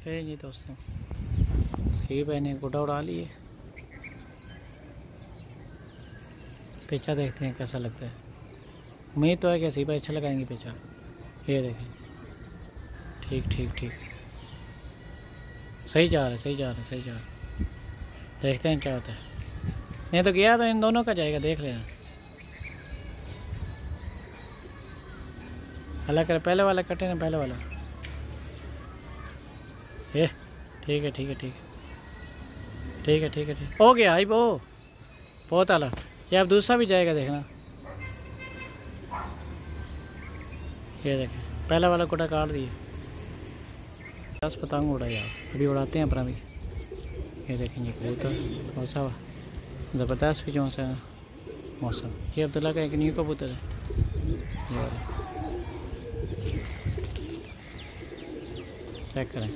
है जी दोस्तों, सही मैंने गुड्डा उड़ा लिए। पेचा देखते हैं कैसा लगता है। उम्मीद तो है कि सही भाई अच्छा लगाएंगे पेचा। ये देखें, ठीक ठीक ठीक, सही जा रहा है, सही जा रहा है, सही जा रहा है। देखते हैं क्या होता है। नहीं तो गया तो इन दोनों का जाएगा, देख लेना। हालांकि पहले वाला कटे ना, पहले वाला। ये ठीक है, ठीक है, ठीक है, ठीक है, ठीक है, ठीक हो गया। आई वो बहुत आला। ये अब दूसरा भी जाएगा, देखना। ये देखें, पहला वाला कोटा काट दिए। 10 पतंग उड़ा यार, अभी उड़ाते हैं अपना भी। ये देखेंगे कबूतर कौन सा ज़बरदस्त भी जो सा मौसम। ये अब्दुल्ला का एक न्यू कबूतर है, ये वाला। चेक करें,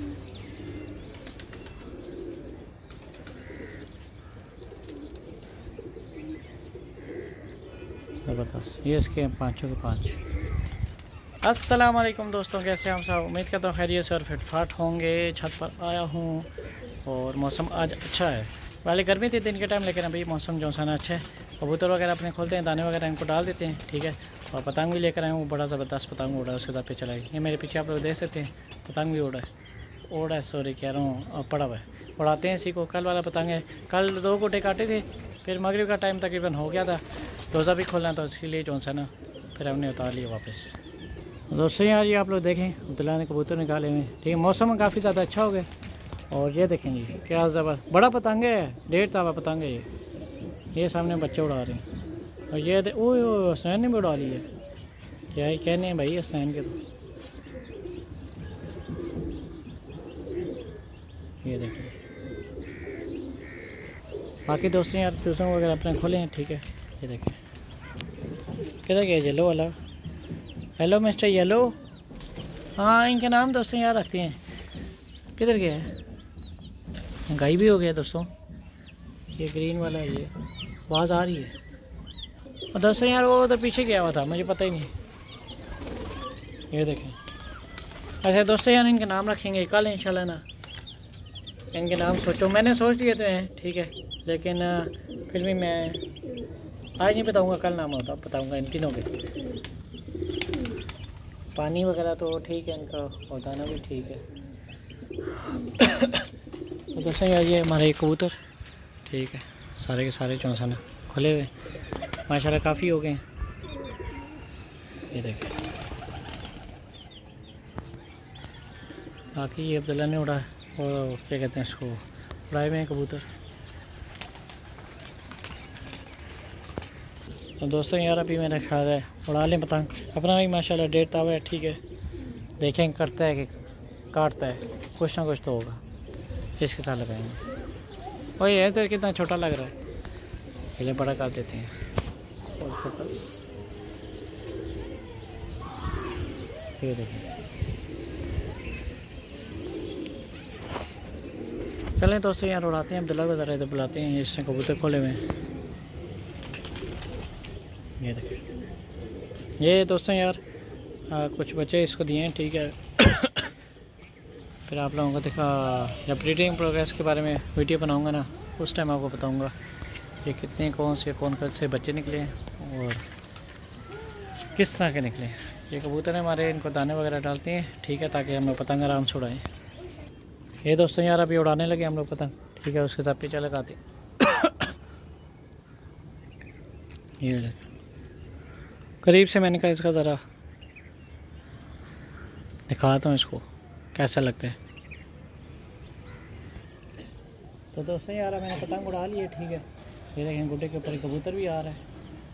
ज़बरदस्त। ये इसके पाँचों के पाँच। अस्सलाम वालेकुम दोस्तों, कैसे हम सब? उम्मीद करता हूँ खैरियत से और फिटफाट होंगे। छत पर आया हूँ और मौसम आज अच्छा है। पहले गर्मी थी दिन के टाइम, लेकिन अभी मौसम जो सा ना अच्छा है। कबूतर वगैरह अपने खोलते हैं, दाने वगैरह इनको डाल देते हैं, ठीक है। और पतंग भी लेकर आए हूँ, बड़ा ज़बरदस्त पतंग उड़ा है, उसके साथ पे चलाई। ये मेरे पीछे आप लोग देख सकते हैं, पतंग भी उड़ा है, सॉरी कह रहा हूँ, पड़ा हुआ है। उड़ाते हैं इसी को। कल वाला पतंग है, कल 2 गोटे काटे थे, फिर मगरिब का टाइम तकरीबन हो गया था, रोज़ा भी खोलना था, इसीलिए जो सा ना फिर हमने उतार लिया वापस। दोस्तों यार ये आप लोग देखें, अब्दुल्ला ने कबूतर निकाले हुए, ठीक है। मौसम काफ़ी ज़्यादा अच्छा हो गया। और ये देखेंगे क्या ज़बरदस्त बड़ा पतंग है, 1.5 तावा पतंग है ये सामने बच्चे उड़ा रहे हैं। और ये ओ हसनैन ने भी उड़ा ली है। क्या ही कहने हैं भाई हसनैन के। तो ये देखें, बाकी दोस्तों यार चूसों वगैरह अपने खोले हैं, ठीक है। ये देखें किधर गया येलो वाला। Hello mister yellow. हाँ इनके नाम दोस्तों यार रखते हैं। किधर गया है? गायब भी हो गया दोस्तों। ये ग्रीन वाला, ये आवाज़ आ रही है। और दोस्तों यार वो उधर पीछे गया हुआ था, मुझे पता ही नहीं। ये देखें। अच्छा दोस्तों यार इनके नाम रखेंगे कल इंशाल्लाह ना। इनके नाम सोचो, मैंने सोच लिए तो हैं, ठीक है, लेकिन फिर भी मैं आज नहीं बताऊंगा, कल नाम होता बताऊंगा इन तीनों के। पानी वगैरह तो ठीक है इनका, और दाना भी ठीक है। तो दोस्तों यार ये हमारे कबूतर, ठीक है, सारे के सारे चौंसना खुले हुए माशाल्लाह काफ़ी हो गए। ये देखें, बाकी ये अब्दुल्ला ने उड़ा और क्या कहते हैं इसको, उड़ाए हुए हैं कबूतर। तो दोस्तों यार अभी मेरा ख्याल है उड़ा लें पतंग। अपना भी माशाल्लाह 1.5 तावा है, ठीक है। देखें करता है कि काटता है, कुछ ना कुछ तो होगा। इसके साथ लगाएंगे। और ये तो कितना छोटा लग रहा है, पहले बड़ा कर देते हैं। और फोकस ये देखें। चलें दोस्तों यार उड़ाते हैं, अब्दुल्ला को ज़रा इधर बुलाते हैं, इसने कबूतर खोले हुए हैं। ये देखें, ये दोस्तों यार कुछ बच्चे इसको दिए हैं, ठीक है। फिर आप लोगों को दिखा, जब ब्रीडिंग प्रोग्रेस के बारे में वीडियो बनाऊंगा ना, उस टाइम आपको बताऊंगा ये कितने कौन से बच्चे निकले हैं और किस तरह के निकले। ये कबूतर है हमारे, इनको दाने वगैरह डालते हैं, ठीक है, ताकि हम लोग पतंग आराम से उड़ाएँ। ये दोस्तों यार अभी उड़ाने लगे हम लोग पतंग, ठीक है, उसके साथ पीछा लगाते। ये करीब से मैंने कहा इसका ज़रा दिखाता हूँ इसको कैसा लगता है। तो दोस्तों यार मैंने पतंग उड़ा ली है, ठीक है। ये देखें गुड्डे के ऊपर कबूतर भी आ रहा है,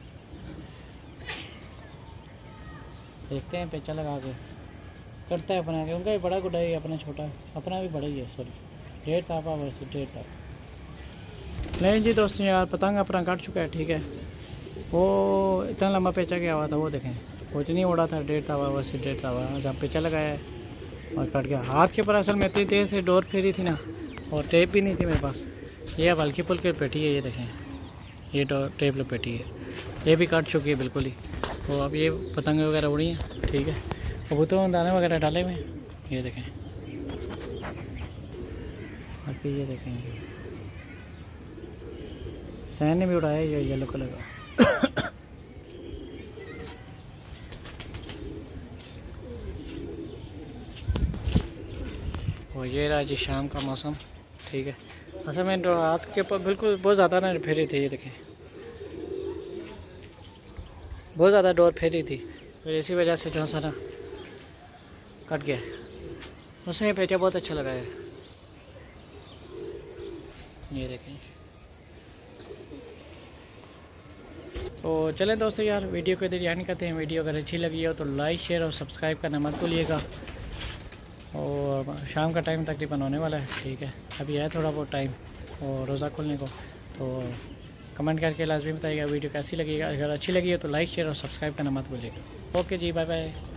देखते हैं पेचा लगा के करता है अपना के। उनका भी बड़ा गुड्डा है, अपना छोटा है, अपना भी बड़ा ही है, सॉरी 1.5 तावा वैसे 1.5 तावा। नहीं जी दोस्तों यार पतंग अपना काट चुका है, ठीक है। वो इतना लंबा पेचा गया हुआ था, वो देखें कुछ नहीं उड़ा था, 1.5 तावा वैसे 1.5 तावा। जब पेचा लगाया है और कट गया हाथ के ऊपर। असल में इतनी तेज़ से डोर फेरी थी ना, और टेप भी नहीं थी मेरे पास। ये अब हल्की फुल्की पेटी है, ये देखें, ये टेप लपेटी है, ये भी कट चुकी है बिल्कुल ही। तो अब ये पतंग वगैरह उड़ी हैं, ठीक है। कबूतरों में दाने वगैरह डाले हुए हैं, ये देखें। और फिर ये देखेंगे सैन ने भी उड़ाया ये येलो कलर का। और ये रहा जी शाम का मौसम। ठीक है, असल में रात के ऊपर बिल्कुल बहुत ज़्यादा ना फेरी थी, ये देखें बहुत ज़्यादा डोर फेरी थी, फिर इसी वजह से जो सा ना कट गया। उसमें पेचा बहुत अच्छा लगा है, ये देखें। तो चलें दोस्तों यार, वीडियो को इधर यानी करते हैं। वीडियो अगर अच्छी लगी हो तो लाइक शेयर और सब्सक्राइब करना मत भूलिएगा। और शाम का टाइम तकरीबन होने वाला है। ठीक है, अभी है थोड़ा बहुत टाइम और रोज़ा खुलने को। तो कमेंट करके लाजमी बताइएगा वीडियो कैसी लगी। अगर अच्छी लगी हो तो लाइक शेयर और सब्सक्राइब करना मत भूलिएगा। ओके जी, बाय बाय।